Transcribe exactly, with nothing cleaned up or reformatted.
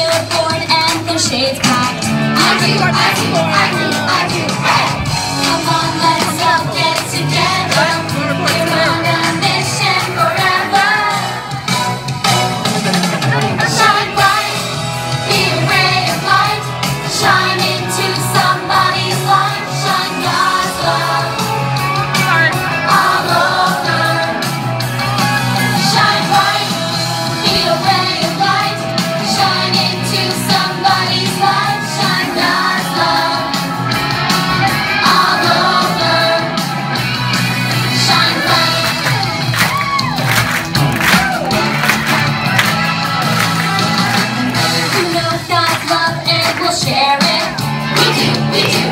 were born and their shades packed. I do, I do, I do, I do, hey! Come on, let's all get together. We're on a mission forever. Shine bright, be a ray of light. Shine into somebody's life. Shine God's love all over. Shine bright, be a ray of light. Shine into somebody's life. Shine God's love all over. Shine bright. Who knows God's love and we'll share it. We do, we do.